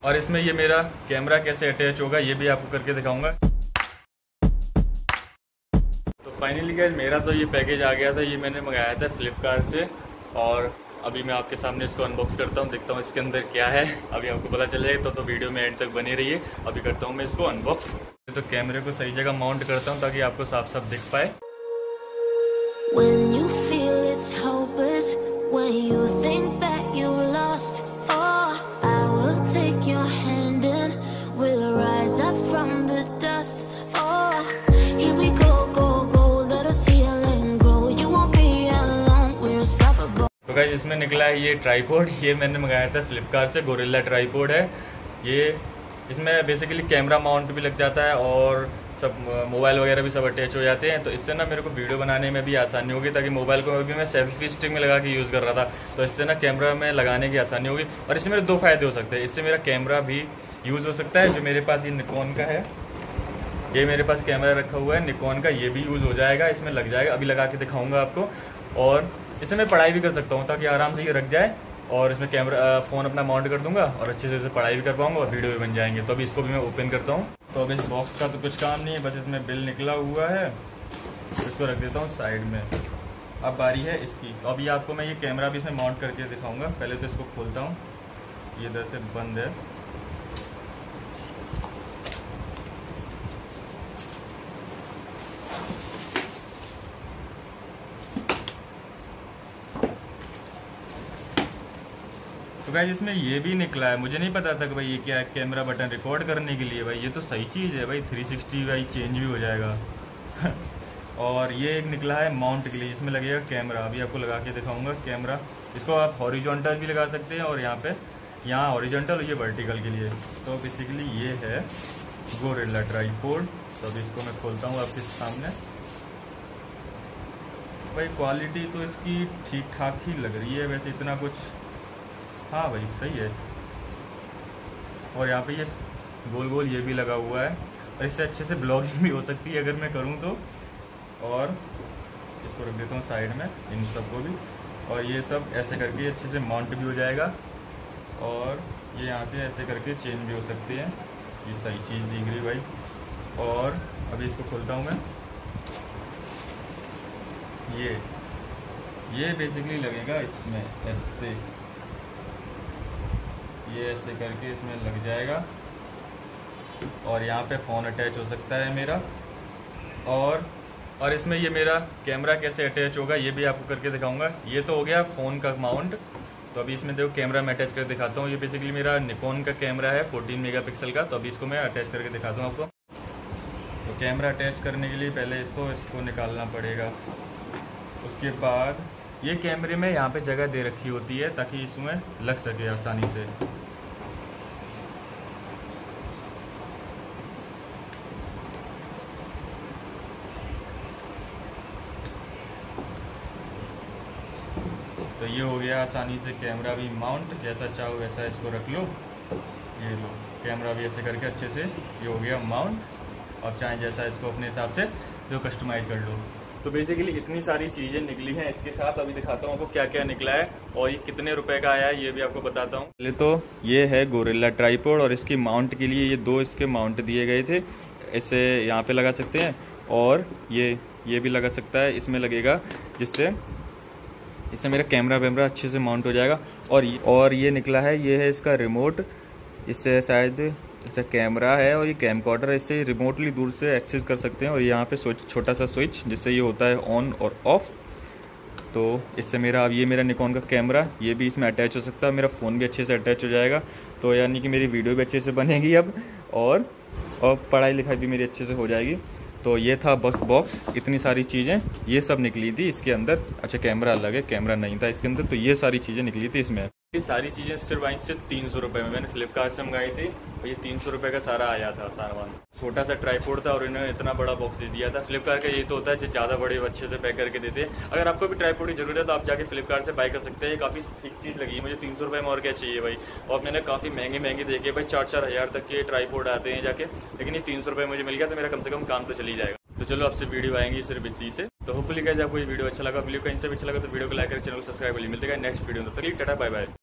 और इसमें ये मेरा कैमरा कैसे अटैच होगा ये भी आपको करके दिखाऊंगा। तो फाइनली गाइस मेरा तो ये पैकेज आ गया था, ये मैंने मंगाया था फ्लिपकार्ट से और अभी मैं आपके सामने इसको अनबॉक्स करता हूँ, देखता हूँ इसके अंदर क्या है। अभी आपको पता चलेगा तो वीडियो में एंड तक बनी रहिए। अभी करता हूँ मैं इसको अनबॉक्स। तो कैमरे को सही जगह माउंट करता हूँ ताकि आपको साफ साफ दिख पाए। When you feel it's hopeless, when you think that you've lost, oh, I will take your hand and we'll rise up from the dust. Oh, here we go, go, go, let us heal and grow. You won't be alone, we're unstoppable. तो guys इसमें निकला है ये tripod, ये मैंने मंगाया था फ्लिपकार्ट से, गोरिल्ला ट्राइपॉड है ये। इसमें बेसिकली कैमरा माउंट भी लग जाता है और सब मोबाइल वगैरह भी सब अटैच हो जाते हैं। तो इससे ना मेरे को वीडियो बनाने में भी आसानी होगी, ताकि मोबाइल को अभी मैं सेल्फी स्टिक में लगा के यूज़ कर रहा था, तो इससे ना कैमरा में लगाने की आसानी होगी। और इससे मेरे दो फायदे हो सकते हैं, इससे मेरा कैमरा भी यूज़ हो सकता है, जो मेरे पास ये निकॉन का है, ये मेरे पास कैमरा रखा हुआ है निकॉन का, ये भी यूज़ हो जाएगा, इसमें लग जाएगा। अभी लगा के दिखाऊँगा आपको। और इससे मैं पढ़ाई भी कर सकता हूँ ताकि आराम से ये रख जाए और इसमें कैमरा फ़ोन अपना माउंट कर दूंगा और अच्छे से पढ़ाई भी कर पाऊंगा और वीडियो भी बन जाएंगे। तो अभी इसको भी मैं ओपन करता हूँ। तो अब इस बॉक्स का तो कुछ काम नहीं है, बस इसमें बिल निकला हुआ है, इसको रख देता हूँ साइड में। अब बारी है इसकी। तो अभी आपको मैं ये कैमरा भी इसमें माउंट करके दिखाऊँगा। पहले तो इसको खोलता हूँ, ये इधर से बंद है। तो गाइस इसमें ये भी निकला है, मुझे नहीं पता था कि भाई ये क्या है, कैमरा बटन रिकॉर्ड करने के लिए। भाई ये तो सही चीज़ है भाई, 360 भाई चेंज भी हो जाएगा। और ये एक निकला है माउंट के लिए, इसमें लगेगा कैमरा। अभी आपको लगा के दिखाऊंगा कैमरा। इसको आप हॉरिजॉन्टल भी लगा सकते हैं और यहाँ हॉरिजॉन्टल और ये वर्टिकल के लिए। तो बेसिकली ये है गोरिल्ला ट्राइपॉड। तो अभी इसको मैं खोलता हूँ आपके सामने। भाई क्वालिटी तो इसकी ठीक ठाक ही लग रही है वैसे, इतना कुछ, हाँ भाई सही है। और यहाँ पे ये गोल गोल ये भी लगा हुआ है और इससे अच्छे से ब्लॉगिंग भी हो सकती है अगर मैं करूँ तो। और इसको रख देता हूँ साइड में, इन सबको भी। और ये सब ऐसे करके अच्छे से माउंट भी हो जाएगा और ये यहाँ से ऐसे करके चेंज भी हो सकती है। ये सही चीज़ दिख रही भाई। और अभी इसको खोलता हूँ मैं। ये बेसिकली लगेगा इसमें ऐसे, ये ऐसे करके इसमें लग जाएगा और यहाँ पे फ़ोन अटैच हो सकता है मेरा। और इसमें ये मेरा कैमरा कैसे अटैच होगा ये भी आपको करके दिखाऊंगा। ये तो हो गया फ़ोन का माउंट। तो अभी इसमें देखो कैमरा मैं अटैच करके दिखाता हूँ। ये बेसिकली मेरा निकॉन का कैमरा है 14 मेगापिक्सल का। तो अभी इसको मैं अटैच करके दिखाता हूँ आपको। तो कैमरा अटैच करने के लिए पहले इसको निकालना पड़ेगा। उसके बाद ये कैमरे में यहाँ पे जगह दे रखी होती है ताकि इसमें लग सके आसानी से। तो ये हो गया आसानी से कैमरा भी माउंट, जैसा चाहो वैसा इसको रख लो। ये लो कैमरा भी ऐसे करके अच्छे से ये हो गया माउंट। अब चाहे जैसा इसको अपने हिसाब से जो कस्टमाइज कर लो। तो बेसिकली इतनी सारी चीज़ें निकली हैं इसके साथ। अभी दिखाता हूँ आपको क्या क्या निकला है और ये कितने रुपए का आया है ये भी आपको बताता हूँ। पहले तो ये है गोरिल्ला ट्राइपॉड और इसकी माउंट के लिए ये दो इसके माउंट दिए गए थे। इसे यहाँ पे लगा सकते हैं और ये भी लगा सकता है, इसमें लगेगा, इससे मेरा कैमरा वैमरा अच्छे से माउंट हो जाएगा। और ये निकला है, ये है इसका रिमोट। इससे शायद इसका कैमरा है और ये कैमकॉर्डर है, इससे रिमोटली दूर से एक्सेस कर सकते हैं। और यहाँ पे छोटा सा स्विच जिससे ये होता है ऑन और ऑफ। तो इससे अब ये मेरा निकॉन का कैमरा ये भी इसमें अटैच हो सकता है, मेरा फ़ोन भी अच्छे से अटैच हो जाएगा। तो यानी कि मेरी वीडियो भी अच्छे से बनेगी अब और पढ़ाई लिखाई भी मेरी अच्छे से हो जाएगी। तो ये था बस बॉक्स, इतनी सारी चीज़ें ये सब निकली थी इसके अंदर। अच्छा कैमरा अलग है, कैमरा नहीं था इसके अंदर। तो ये सारी चीज़ें निकली थी इसमें। ये सारी चीज़ें सिर्फ आई सिर्फ 300 रुपये में। मैंने फ्लिपकार्ट से मंगाई थी और ये 300 रुपये का सारा आया था सामान। छोटा सा ट्राइपॉड था और इन्होंने इतना बड़ा बॉक्स दे दिया था। फ्लिपकार्ट का ये तो होता है जो ज़्यादा बड़े अच्छे से पैक करके देते हैं। अगर आपको भी ट्राइपॉड की जरूरत है तो आप जाके फ्लिपकार्ट से बाय कर सकते हैं। ये काफ़ी ठीक चीज़ लगी मुझे, 300 रुपये में और क्या चाहिए भाई। और मैंने काफ़ी महंगे देखे भाई, 4-4 हज़ार तक के ट्राइपॉड आते हैं जाके, लेकिन ये 300 रुपये मुझे मिल गया तो मेरा कम से कम काम तो चल ही जाएगा। तो चलो आपसे वीडियो आएंगी सिर्फ इसी से। तो होपफुली गाइस आपको ये वीडियो अच्छा लगा। वीडियो कहीं से भी अच्छा लगा तो वीडियो को लाइक करें, चैनल को सब्सक्राइब करिए। मिलते हैं नेक्स्ट वीडियो में, तब तक टाटा बाय बाय।